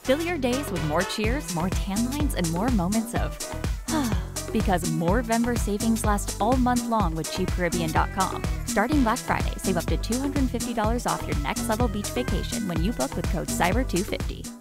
Fill your days with more cheers, more tan lines, and more moments of because more Vember savings last all month long with CheapCaribbean.com. Starting Black Friday, save up to $250 off your next level beach vacation when you book with code CYBER250.